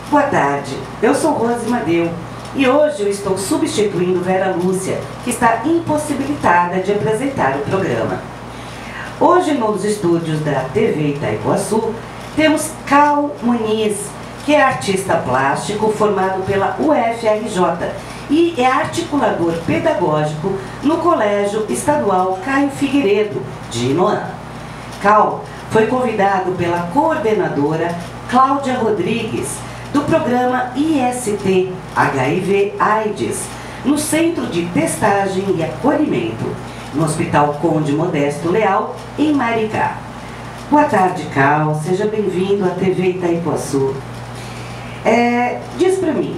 Boa tarde, eu sou Rose Madeu e hoje eu estou substituindo Vera Lúcia, que está impossibilitada de apresentar o programa. Hoje nos estúdios da TV Itaipuaçu temos Cal Muniz, que é artista plástico formado pela UFRJ e é articulador pedagógico no Colégio Estadual Caio Figueiredo, de Inoã. Cal foi convidado pela coordenadora Cláudia Rodrigues, do programa IST HIV/AIDS, no Centro de Testagem e Acolhimento, no Hospital Conde Modesto Leal, em Maricá. Boa tarde, Cal. Seja bem-vindo à TV Itaipuaçu. Diz pra mim,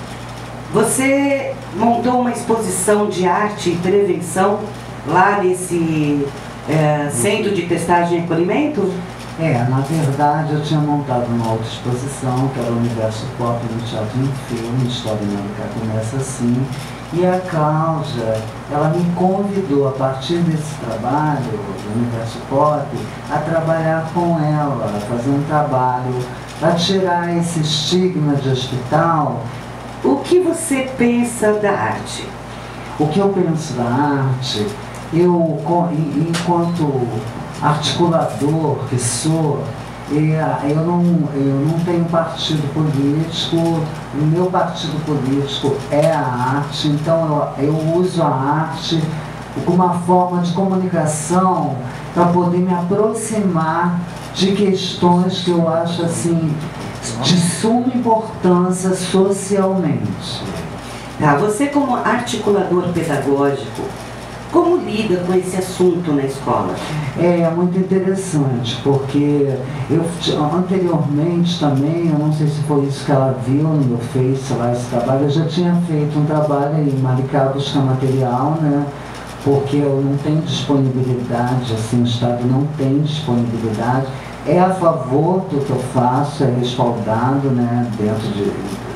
você montou uma exposição de arte e prevenção lá nesse Centro de Testagem e Acolhimento? Na verdade eu tinha montado uma outra exposição, que era o Universo Pop no Teatro em Filme, História em Maricá Começa Assim, e a Cláudia, ela me convidou a partir desse trabalho, do Universo Pop, a trabalhar com ela, a fazer um trabalho para tirar esse estigma de hospital. O que você pensa da arte? O que eu penso da arte, eu, enquanto articulador que sou, eu não tenho partido político, o meu partido político é a arte, então eu uso a arte como uma forma de comunicação para poder me aproximar de questões que eu acho assim de suma importância socialmente. Você como articulador pedagógico, como lida com esse assunto na escola? É muito interessante, porque eu anteriormente também, eu não sei se foi isso que ela viu no meu Face lá, esse trabalho, eu já tinha feito um trabalho em Maricá buscar material, né? Porque eu não tenho disponibilidade, assim, o Estado não tem disponibilidade. É a favor do que eu faço, é respaldado, né, dentro de...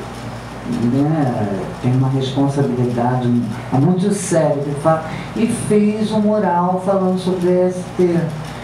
tem uma responsabilidade muito séria de fato, e fez um mural falando sobre DST.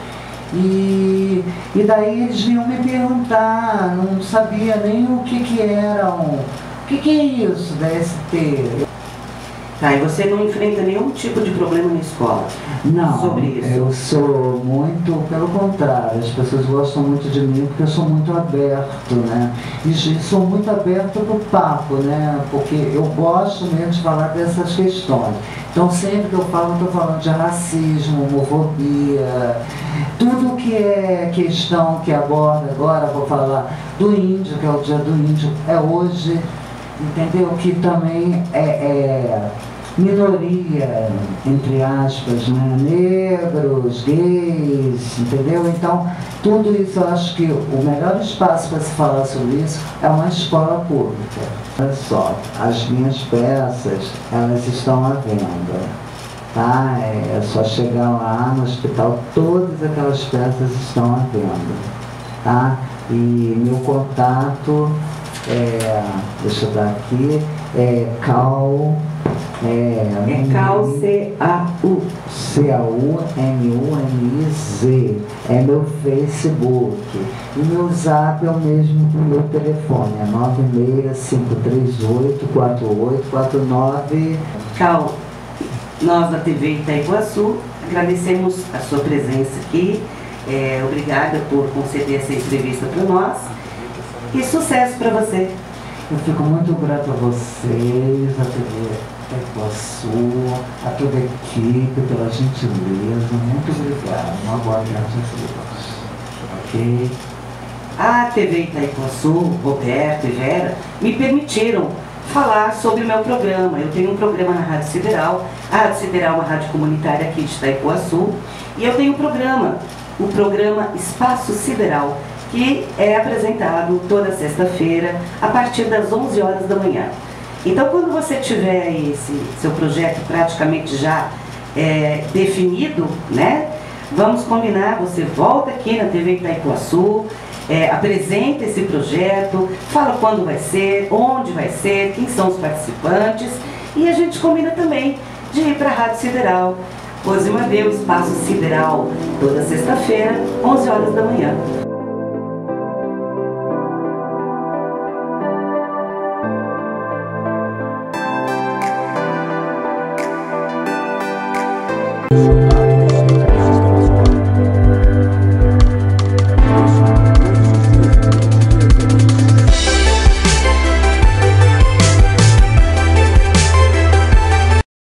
E daí eles vinham me perguntar, não sabia nem o que era, o que é isso, DST? E você não enfrenta nenhum tipo de problema na escola? Não, sobre isso? Eu sou muito, pelo contrário, as pessoas gostam muito de mim porque eu sou muito aberto, né? E sou muito aberto pro papo, né? Porque eu gosto mesmo de falar dessas questões. Então sempre que eu falo, eu estou falando de racismo, homofobia, tudo que é questão que aborda agora, vou falar do índio, que é o dia do índio, é hoje, entendeu? Que também é minoria, entre aspas, né? Negros, gays, entendeu? Então, tudo isso eu acho que o melhor espaço para se falar sobre isso é uma escola pública. Olha só, as minhas peças, elas estão à venda, tá? É só chegar lá no hospital, todas aquelas peças estão à venda, tá? E meu contato deixa eu dar aqui, Cal... Cal, C-A-U. C-A-U-M-U-N-I-Z. É meu Facebook. E meu zap é o mesmo que o meu telefone. É 965384849. Cal, nós da TV Itaipuaçu agradecemos a sua presença aqui. Obrigada por conceder essa entrevista para nós. E sucesso para você. Eu fico muito grato a vocês, a TV Itaipuaçu, a toda a equipe, pela gentileza. Muito obrigado. Uma boa tarde a todos. Ok? A TV Itaipuaçu, Roberto e Vera, me permitiram falar sobre o meu programa. Eu tenho um programa na Rádio Sideral. A Rádio Sideral é uma rádio comunitária aqui de Itaipuaçu. E eu tenho um programa, o programa Espaço Sideral, que é apresentado toda sexta-feira, a partir das 11 horas da manhã. Então, quando você tiver esse seu projeto praticamente já definido, né? Vamos combinar, você volta aqui na TV Itaipuaçu, apresenta esse projeto, fala quando vai ser, onde vai ser, quem são os participantes, e a gente combina também de ir para a Rádio Sideral. Rose Madeu, Espaço Sideral, toda sexta-feira, 11 horas da manhã. Música